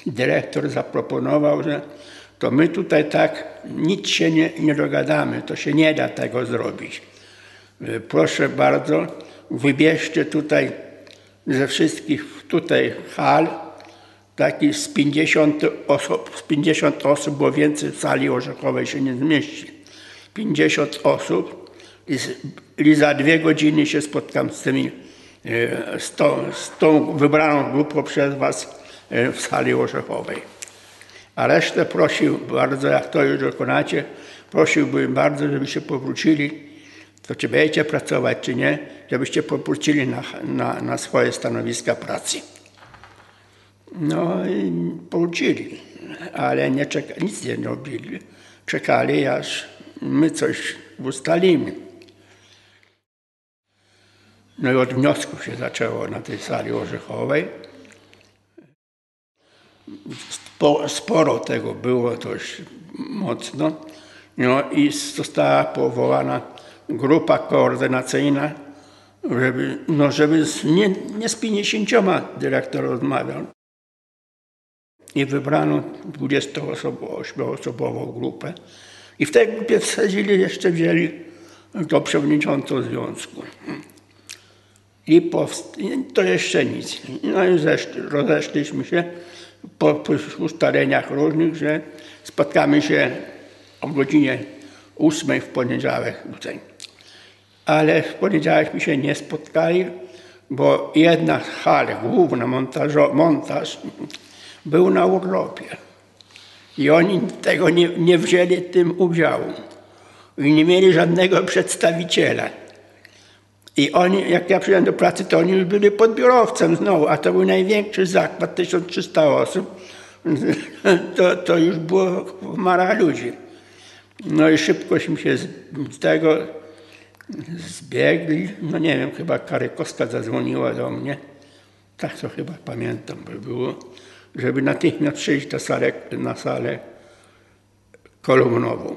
dyrektor zaproponował, że to my tutaj tak nic się nie dogadamy, to się nie da tego zrobić. Proszę bardzo, wybierzcie tutaj ze wszystkich tutaj hal, taki z 50 osób, bo więcej w sali orzechowej się nie zmieści. 50 osób i za 2 godziny się spotkam z tą wybraną grupą przez was w sali orzechowej. A resztę prosił bardzo, jak to już dokonacie, prosiłbym bardzo, żebyście powrócili, to czy będziecie pracować, czy nie, żebyście powrócili na swoje stanowiska pracy. No i powrócili, ale nic nie robili. Czekali, aż my coś ustalimy. No i od wniosków się zaczęło na tej sali orzechowej. Sporo tego było dość mocno. No i została powołana grupa koordynacyjna, żeby nie z 50 dyrektor rozmawiał. I wybrano 28-osobową grupę. I w tej grupie wzięli do przewodniczącą związku. I to jeszcze nic. No i rozeszliśmy się po ustaleniach różnych, że spotkamy się o godzinie 8 w poniedziałek tutaj. Ale w poniedziałek mi się nie spotkali, bo jedna hala, główna montaż, był na urlopie. I oni tego nie wzięli tym udziału. I nie mieli żadnego przedstawiciela. I oni, jak ja przyjechałem do pracy, to oni już byli podbiorowcem znowu, a to był największy zakład, 1300 osób. To już było mara ludzi. No i szybkośmy się z tego zbiegli. No nie wiem, chyba Karykowska zadzwoniła do mnie. Tak to chyba pamiętam, by było. Żeby natychmiast przyjść na salę kolumnową.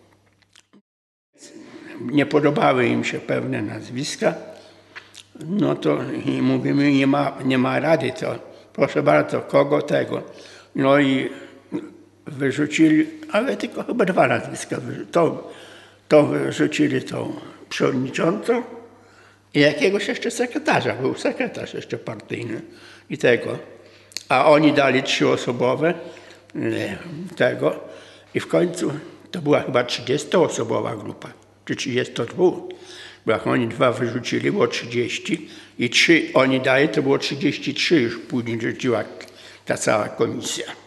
Nie podobały im się pewne nazwiska, no to i mówimy, nie ma rady, to proszę bardzo, kogo tego. No i wyrzucili, ale tylko chyba 2 nazwiska. To wyrzucili tą przewodniczącą i jakiegoś jeszcze sekretarza, był sekretarz jeszcze partyjny i tego. A oni dali 3-osobowe tego i w końcu to była chyba 30-osobowa grupa, czy 32. Bo jak oni 2 wyrzucili, było 30 i 3 oni dali, to było 33 już później rzuciła ta cała komisja.